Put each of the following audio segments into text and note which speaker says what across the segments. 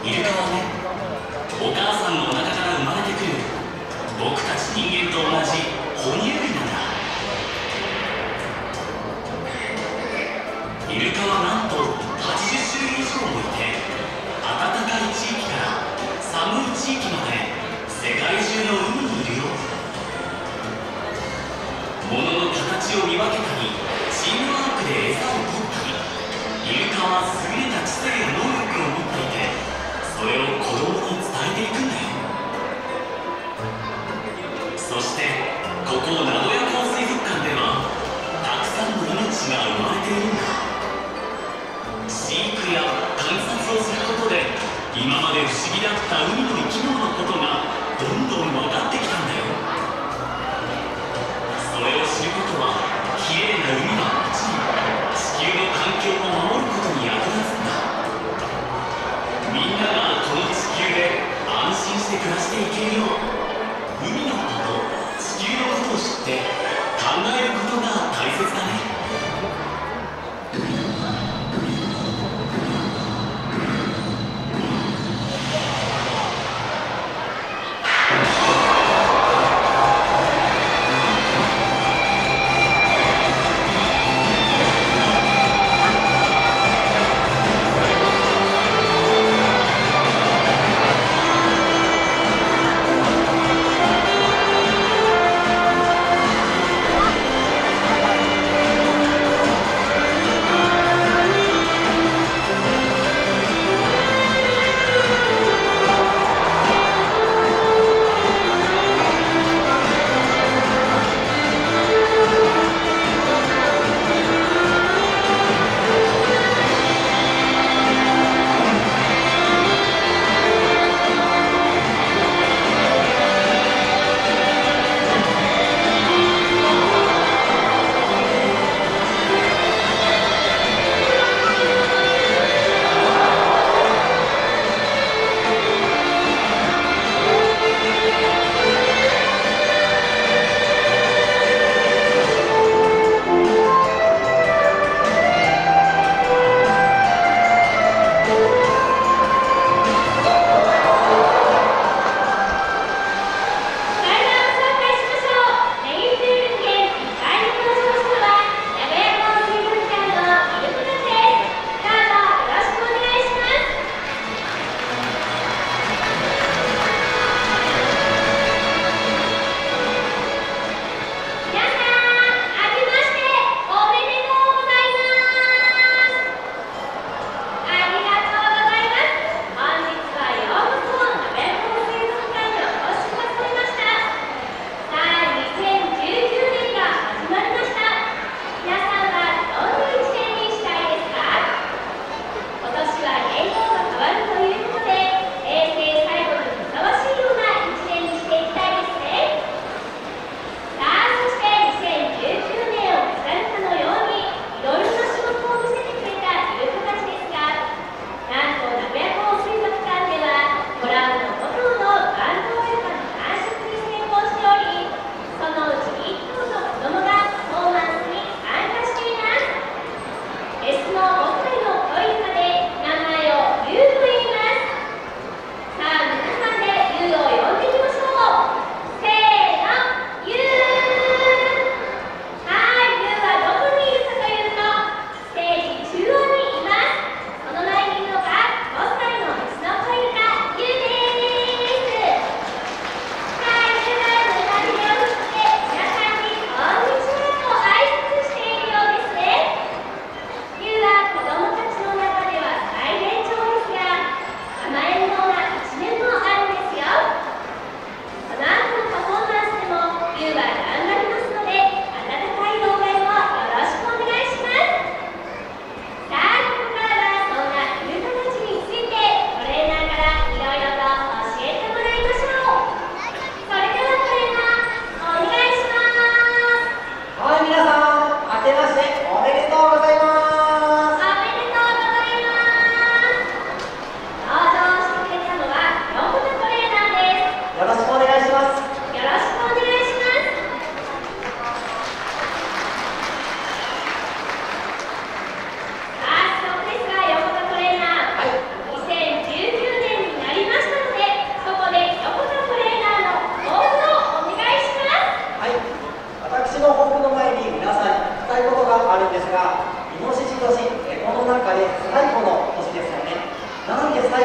Speaker 1: イルカはね、お母さんのお腹から生まれてくる僕たち人間と同じ哺乳類なんだ。イルカはなんと80種類以上もいて、暖かい地域から寒い地域まで世界中の海にいるよ。物の形を見分けたり、チームワークで餌を取ったり、イルカは優れた知性や能力を持っていて、それを子供に伝えていくんだよ。そしてここ名古屋港水族館ではたくさんの命が生まれているんだ。飼育や観察をすることで、今まで不思議だった海の生き物のことがどんどん分かってきたんだよ。それを知ることは、きれいな海はもちろん地球の環境を守ることに役立つんだ。みんながこの地球で安心して暮らしていけるよう、海のこと、地球のことを知って考えることが大切だね。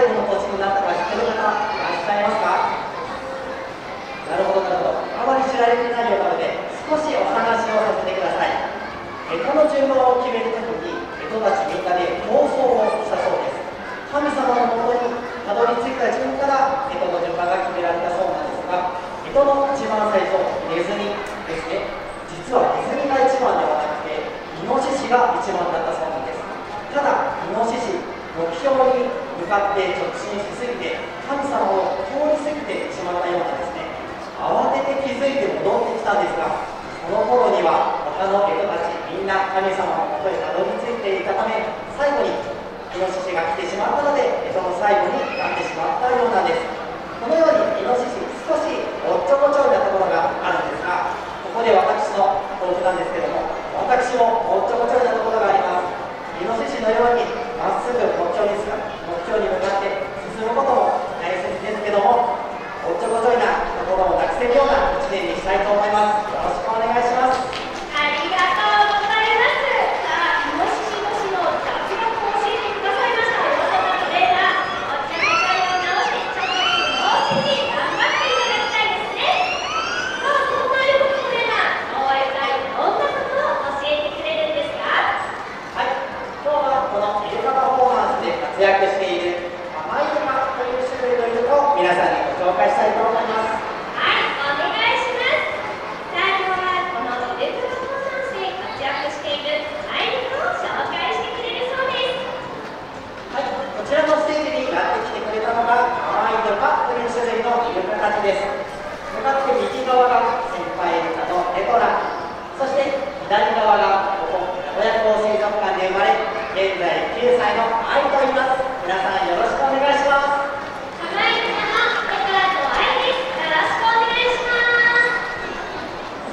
Speaker 2: 最後の年になったか知ってる方いらっしゃいますか？なるほどなるほど。あまり知られていないようなので少しお話をさせてください。干支の順番を決めるときに干支たちみんなで競争をしたそうです。神様のもとにたどり着いた順から干支の順番が決められたそうなんですが、干支の一番最初、ネズミですね。実はネズミが一番ではなくてイノシシが一番だったそうなんです。ただイノシシ、目標に向かって直進しすぎて神様を通り過ぎてしまったようなんですね。慌てて気づいて戻ってきたんですが、その頃には他の干支たちみんな神様のもとへたどり着いていたため、最後にイノシシが来てしまったので干支の最後になってしまったようなんです。このようにイノシシ少しおっちょこちょいなところがあるんですが、ここで私の抱負なんですけども、私もおっちょこちょいなところがあります。イノシシのようにまっすぐ目標に向かって進むことも大切ですけども、おっちょこちょいなところをなくせるような1年にしたいと思います。よろしくお願いします。
Speaker 3: ありがとうございます。さあ、イノシシ年の雑学を教えてくださいました。お子さんのレーダー、おっちょこちょいを直してちょっとずつ脳神に頑張っていただきたいですね。さあ、そんな横子レーダー、今日は一体どんなことを教えてくれるんですか？
Speaker 2: はい、今日はこのイルカパフォーマンスで活躍している甘いイルカという種類のイルカを皆さんにご紹介したいと思います。
Speaker 3: はい、お願いします。さあ、今日はこのイルカパフォーマンスで活躍しているアイルカを紹介してくれるそうです。
Speaker 2: はい、こちらのステージにやってきてくれたのが甘いイルカという種類のイルカたちです。向かって右側が先輩イルカのレトラ、そして左側がここ名古屋港水族館で生まれ現在9歳のアイと言います。皆さんよろしくお願いします。
Speaker 3: 甘いイルカのレトラとアイです。よろしくお願いします。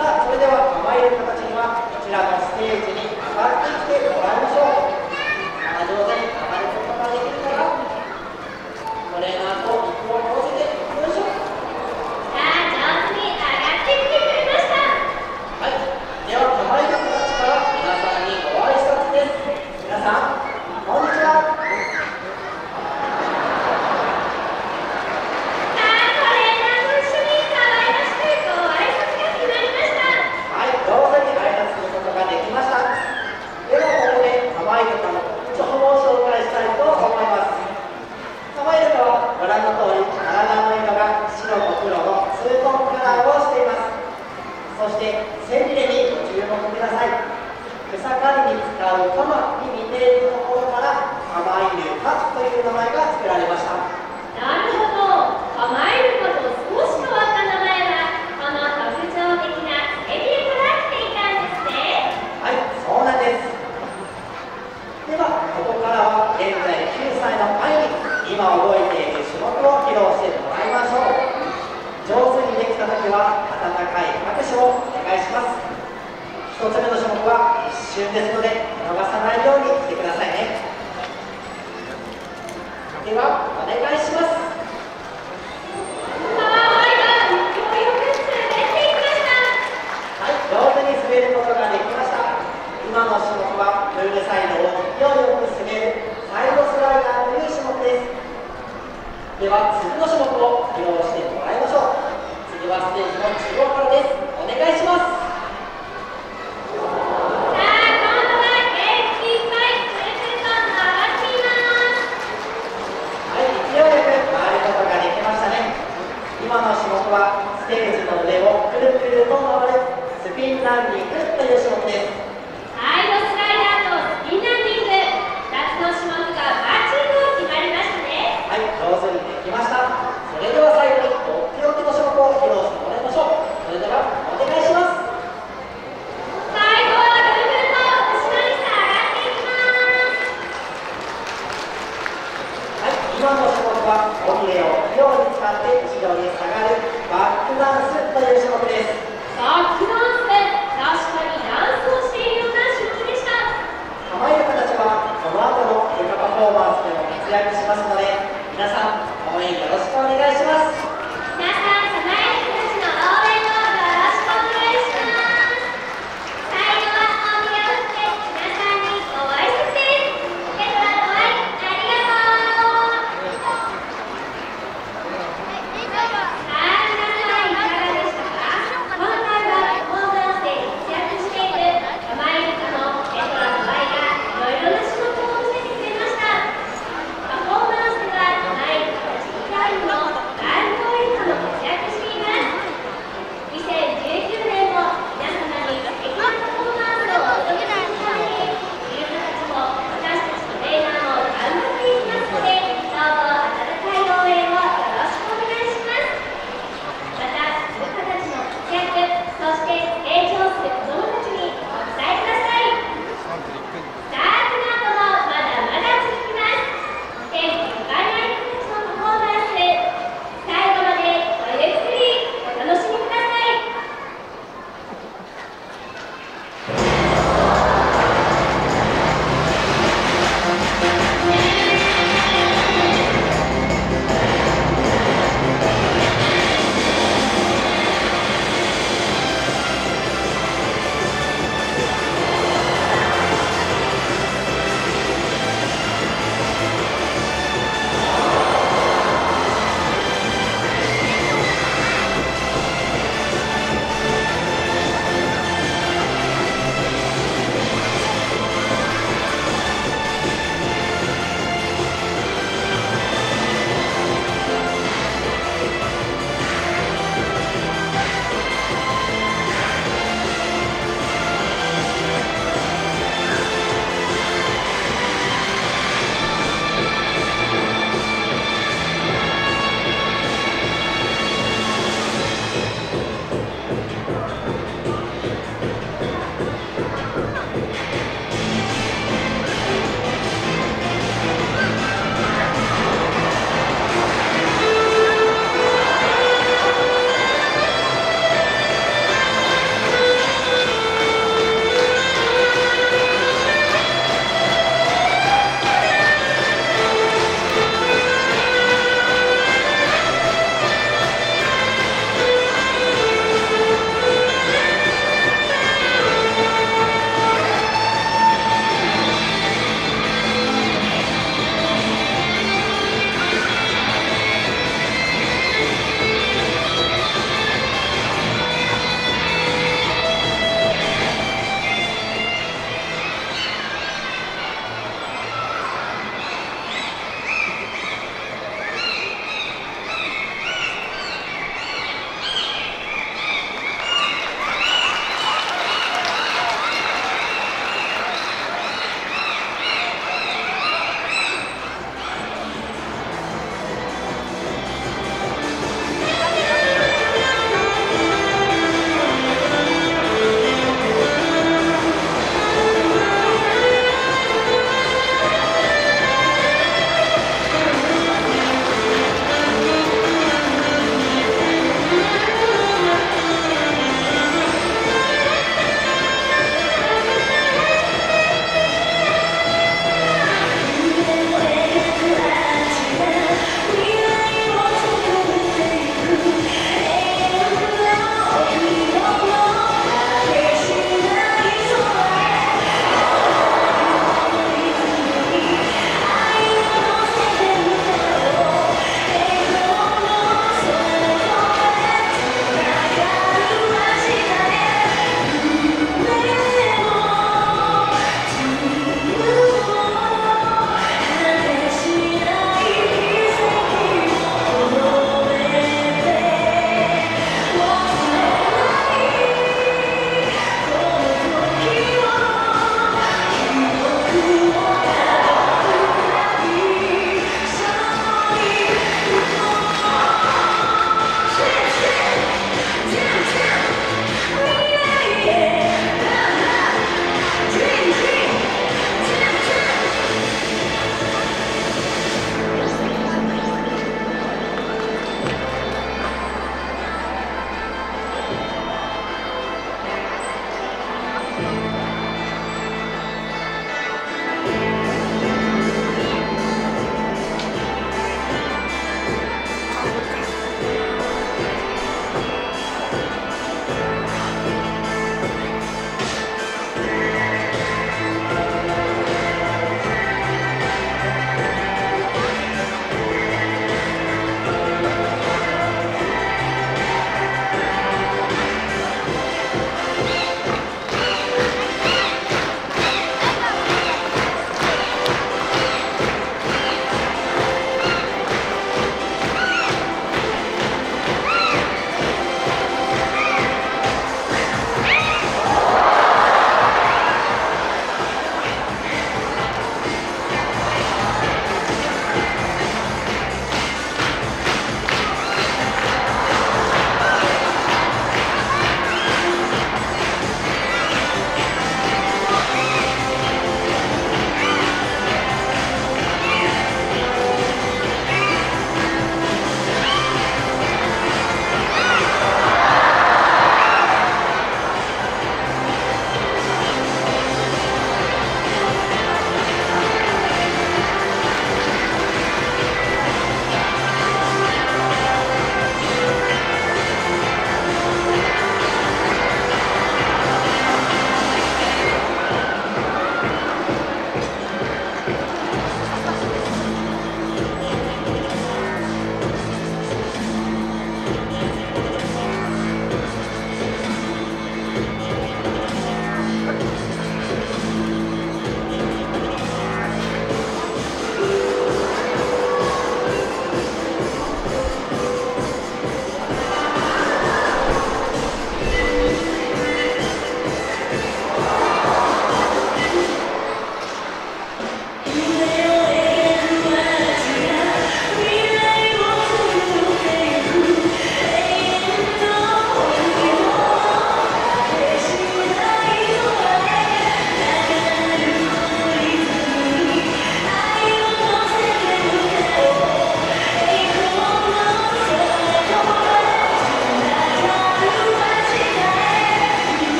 Speaker 2: さあ、それでは甘いイルカたちにはこちらのステージに上がってきてもらいましょう。上手に上がることができるかな。トレーナーと陸を合わせてよいしょ。
Speaker 3: さあ、上手に上がってきてくれました。
Speaker 2: はい、では甘いイルカたちから皆さんにご挨拶です。皆さんこんにちは。
Speaker 3: さあ、トレーナーと一緒に可愛らしくご挨拶が決まりました。
Speaker 2: はい、上手に挨拶することができました。ではここで甘いイルカの特徴を紹介したいと思います。甘いイルカはご覧の通り体の色が白と黒のツートンカラーをしています。そして背びれにご注目ください。草刈りに使う鎌に似ているところから甘いイルカという名前が付けられました。
Speaker 3: なるほど。甘いイルカと少し変わった名前は、この特徴的な背びれから来ていたんですね。
Speaker 2: はい、そうなんです。ではここからは現在9歳の愛に今覚えている種目を披露してもらいましょう。上手にできた時は温かい拍手をお願いします。1つ目の種目は一瞬ですので見逃さないようにしてくださいね。ではお願いします。
Speaker 3: さあ、愛が勢いよく滑っていきました。
Speaker 2: はい、上手に滑ることができました。今の種目はプールサイドを勢いよく滑るサイドスライダーという種目です。では次の種目を披露してもらいましょう。次はステージの中央からです。お願いします。
Speaker 3: さあ、今度は元気いっぱいくるくると回っています。
Speaker 2: はい、勢いよく回ることができましたね。今の種目はステージの上をくるくると回るスピンランディングという種目です。
Speaker 3: サイドスライダーとスピンランディング、2つの種目がバッチリと決まりましたね。
Speaker 2: はい、上手にできました。それでは最後にとっておきの種目を披露してもらいましょう。それではお願いします。
Speaker 3: 最後はぐるぐると後ろに下がっていきます。
Speaker 2: はい、今の種目は尾びれを器用に使って後ろに下がるバックダンスという種目です。
Speaker 3: バックダンス、確かにダンスをしているような種目でした。
Speaker 2: 甘いイルカたちはこの後のイルカパフォーマンスでも活躍しますので、皆さん応援よろしくお願いします。